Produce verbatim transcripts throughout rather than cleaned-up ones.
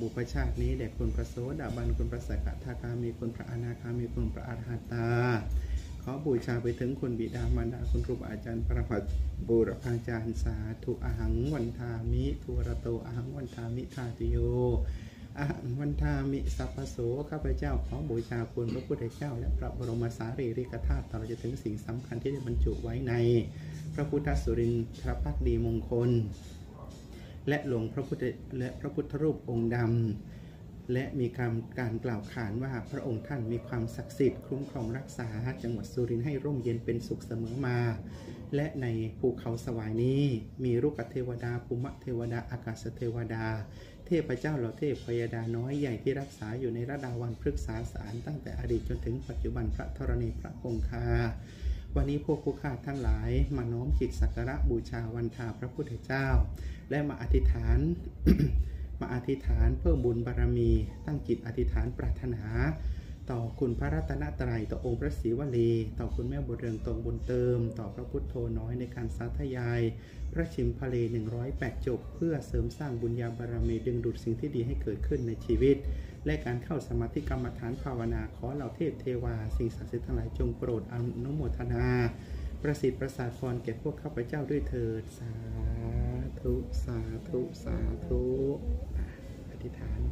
อุปชาตินี้แด่คุณพระโสดาบันคุณพระสกทาคามีคุณพระอนาคามีคุณพระอรหันตาขอบูชาไปถึงคุณบิดามารดาคุณครูบาอาจารย์พระภัตบูรพาจารย์สาธุอหังวันทามิทุระโตอหังวันทามิทาติโยอหังวันทามิสัพพโสข้าพเจ้าขอบูชาคุณพระพุทธเจ้าและพระบรมสารีริกธาตุตลอดจนถึงสิ่งสำคัญที่ได้บรรจุไว้ในพระพุทธสุรินทรภักดีมงคลและหลวงพระพุทธและพระพุทธรูปองค์ดำและมีการการกล่าวขานว่าพระองค์ท่านมีความศักดิ์สิทธิ์คุ้มครองรักษาจังหวัดสุรินทร์ให้ร่มเย็นเป็นสุขเสมอมาและในภูเขาสวายนี้มีรุกเทวดาภูมิเทวดาอากาศเทวดาเทพเจ้าเหล่าเทพพยดาน้อยใหญ่ที่รักษาอยู่ในระดาวันพฤกษาสารตั้งแต่อดีตจนถึงปัจจุบันพระธรณีพระคงคาวันนี้พวกผู้ข้าทั้งหลายมาน้อมจิตสักการะบูชาวันทาพระพุทธเจ้าและมาอธิษฐาน มาอธิษฐานเพิ่มบุญบารมีตั้งจิตอธิษฐานปรารถนาต่อคุณพระรัตนตรัยต่อองค์พระศรีวลีต่อคุณแม่บุญเรืองตรงบุญเติมต่อพระพุทโธน้อยในการสาธยายพระชิมพลีหนึ่งร้อยแปดจบเพื่อเสริมสร้างบุญญาบารมีดึงดูดสิ่งที่ดีให้เกิดขึ้นในชีวิตและการเข้าสมาธิกรรมฐานภาวนาขอเหล่าเทพเทวาสิ่งศักดิ์สิทธิ์ทั้งหลายจงโปรดอนุโมทนาประสิทธิ์ประสาทพรแก่พวกข้าพเจ้าด้วยเถิดสาธุสาธุสาธุอธิษฐาน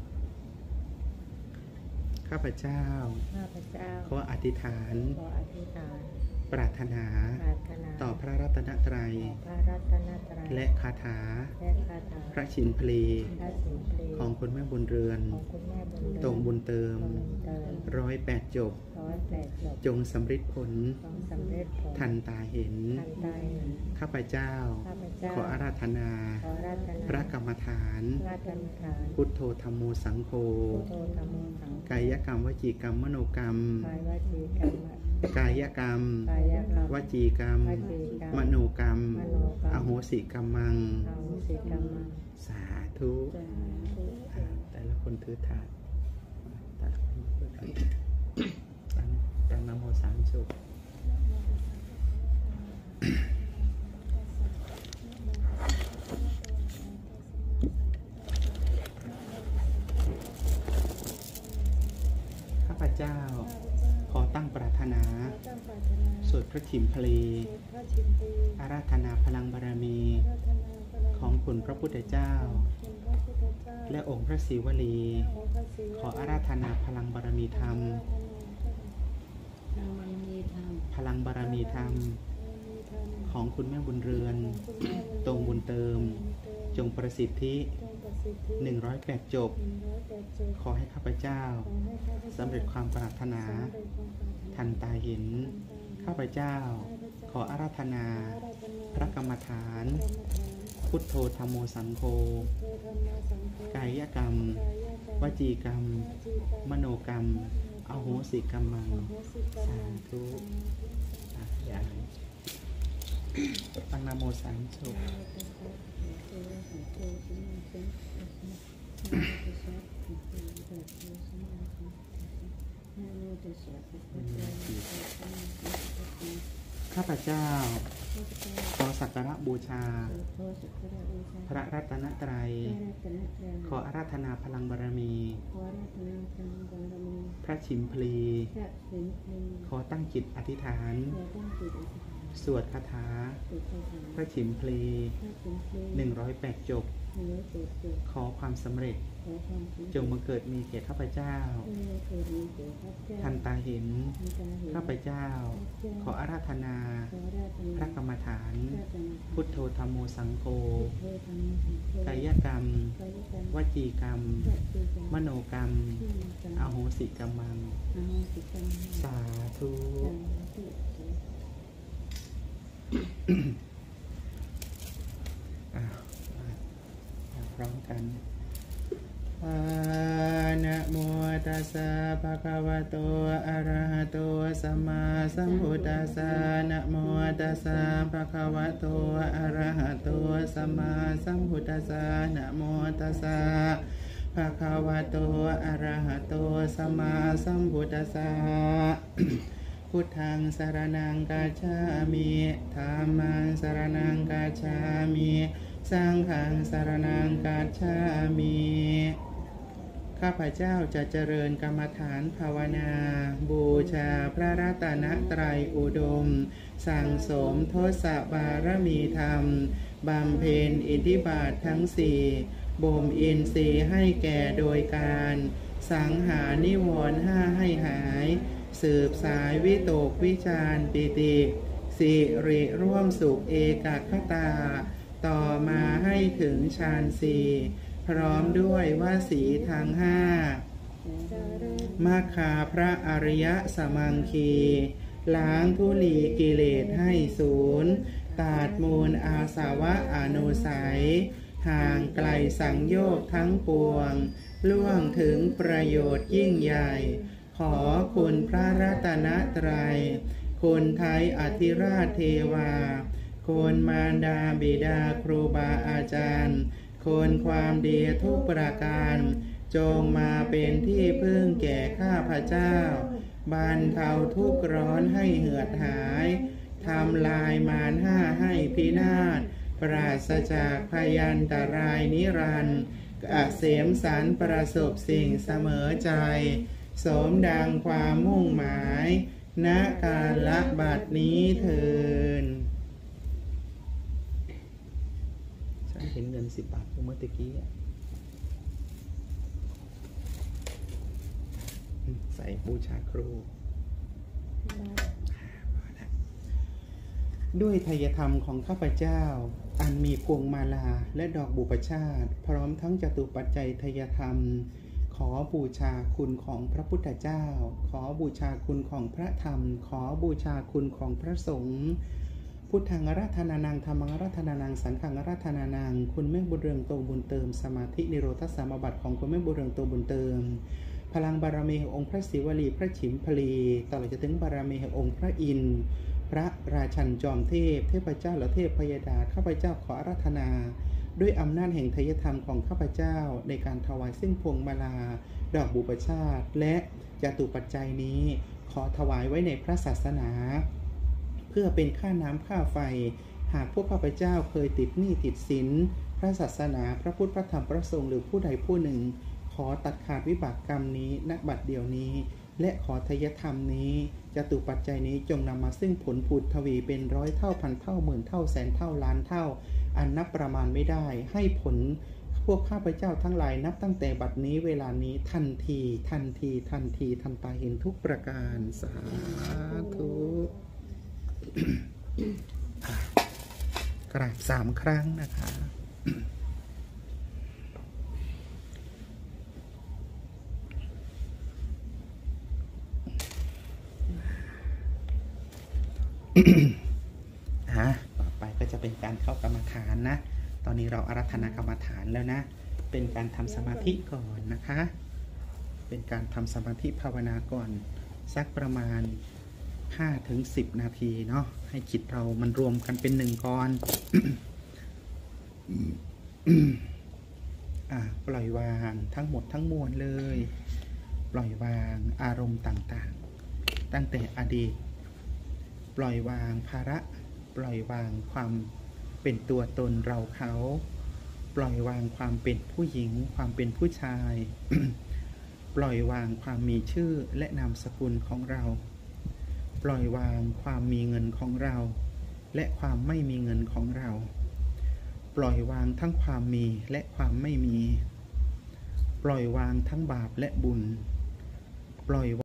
ข้าพเจ้าข้าพเจ้าขออธิษฐานขออธิษฐานปรารถนาต่อพระรัตนตรัยและคาถาพระชินพลีของคุณแม่บุญเรือนตรงบุญเติมร้อยแปดจบจงสำฤทธิ์ผลทันตาเห็นข้าพเจ้าขออาราธนาพระกรรมฐานพุทโธธัมโมสังโฆกายกรรมวจีกรรมมโนกรรมกายกรรมวจีกรรมมโนกรรมอโหสิกรรมังสาธุแต่ละคนถือถาดแต่ละคนถือถาดตั้งนะโมสามจบข้าพเจ้าขอตั้งปรารถนาสวดพระชิมพลีอาราธนาพลังบารมีของคุณพระพุทธเจ้าและองค์พระศิวลีขออาราธนาพลังบารมีธรรมพลังบารมีธรรมของคุณแม่บุญเรือนตรงบุญเติมจงประสิทธิหนึ่งร้อยแปดจบขอให้ข้าพเจ้าสำเร็จความปรารถนาทันตาเห็นข้าพเจ้าขออาราธนาพระกรรมฐานพุทโธธัมโมสังโฆกายกรรมวจีกรรมมโนกรรมอโหสิกรรมังสาธุยายตั้งนะโมสามจบข้าพเจ้าขอสักการะบูชาพระรัตนตรัยขออาราธนาพลังบารมีพระชิมพลีขอตั้งจิตอธิษฐานสวดคาถาพระชิมพลีหนึ่งร้อยแปดจบขอความสำเร็จจงบังเกิดมีแก่ข้าพเจ้าทันตาเห็นข้าพเจ้าขออาราธนาพระกรรมฐานพุทโธธัมโมสังโฆกายกรรมวจีกรรมมโนกรรมอโหสิกรรมังสาธุพร้อมกันนะโมตัสสะภะคะวะโตอะระหะโตสัมมาสัมพุทธัสสะนะโมตัสสะภะคะวะโตอะระหะโตสัมมาสัมพุทธัสสะนะโมตัสสะภะคะวะโตอะระหะโตสัมมาสัมพุทธัสสะพุทธังสรณังกัจฉามิธัมมังสรณังกัจฉามิสังฆังสรณังกัจฉามิข้าพเจ้าจะเจริญกรรมฐานภาวนาบูชาพระรัตนตรัยอุดมสั่งสมทศบารมีธรรมบำเพ็ญอิทธิบาททั้งสี่บ่มอินทรีย์ให้แก่โดยการสังหารนิวรณ์ห้าให้หายสืบสายวิตกวิจารปิติสิริร่วมสุขเอกคตาต่อมาให้ถึงฌานสี่พร้อมด้วยวสีทั้งห้ามัคคาพระอริยสมังคีล้างทุลีกิเลสให้ศูนย์ตัดมูลอาสวะอนุสัยห่างไกลสังโยชน์ทั้งปวงล่วงถึงประโยชน์ยิ่งใหญ่ขอคุณพระรัตนตรัยคุณไทยอธิราชเทวาคุณมารดาบิดาครูบาอาจารย์คุณความดีทุกประการจงมาเป็นที่พึ่งแก่ข้าพเจ้าบรรเทาทุกข์ร้อนให้เหือดหายทำลายมารห้าให้พินาศปราศจากพยันตรายนิรันดร์เกษมสันต์ประสบสิ่งเสมอใจสมดังความมุ่งหมายณกาลบัดนี้เถิดฉันเห็นเงินสิบบาทเมื่อตะกี้ใส่บูชาครูด้วยไทยธรรมของข้าพเจ้าอันมีพวงมาลาและดอกบุปชาติพร้อมทั้งจตุปัจจัยไทยธรรมขอบูชาคุณของพระพุทธเจ้าขอบูชาคุณของพระธรรมขอบูชาคุณของพระสงฆ์พุทธังอาราธนานังธรรมังอาราธนานังสังฆังอาราธนานังคุณแม่บุญเรืองโตบุญเติมสมาธินิโรธสมาบัติของคุณแม่บุญเรืองโตบุญเติมพลังบารมีแห่งองค์พระศิวลีพระฉิมพลีตลอดจนถึงบารมีแห่งองค์พระอินทร์พระราชันจอมเทพเทพเจ้าและเทพพยดาข้าพเจ้าขออาราธนาด้วยอำนาจแห่งไทยธรรมของข้าพเจ้าในการถวายซึ่งพวงมาลาดอกบุปชาติและจตุปัจจัยนี้ขอถวายไว้ในพระศาสนาเพื่อเป็นค่าน้ำค่าไฟหากพวกข้าพเจ้าเคยติดหนี้ติดสินพระศาสนาพระพุทธพระธรรมพระสงฆ์หรือผู้ใดผู้หนึ่งขอตัดขาดวิบากกรรมนี้ณบัดเดียวนี้และขอไทยธรรมนี้จตุปัจจัยนี้จงนำมาซึ่งผลผุดทวีเป็นร้อยเท่าพันเท่าหมื่นเท่าแสนเท่าล้านเท่าอันนับประมาณไม่ได้ให้ผลพวกข้าพเจ้าทั้งหลายนับตั้งแต่บัดนี้เวลานี้ทันทีทันทีทันทีทันตาเห็นทุกประการสาธุกราบสามครั้งนะคะฮะต่อไปก็จะเป็นการเข้ากรรมฐานนะตอนนี้เราอาราธนากรรมฐานแล้วนะเป็นการทำสมาธิก่อนนะคะเป็นการทำสมาธิภาวนาก่อนสักประมาณ ห้าถึงสิบ นาทีเนาะให้จิตเรามันรวมกันเป็นหนึ่งก่อน อ่ะปล่อยวางทั้งหมดทั้งมวลเลยปล่อยวางอารมณ์ต่างๆตั้งแต่อดีตปล่อยวางภาระปล่อยวางความเป็นตัวตนเราเขาปล่อยวางความเป็นผู้หญิงความเป็นผู้ชาย ปล่อยวางความมีชื่อและนามสกุลของเราปล่อยวางความมีเงินของเราและความไม่มีเงินของเราปล่อยวางทั้งความมีและความไม่มีปล่อยวางทั้งบาปและบุญปล่อย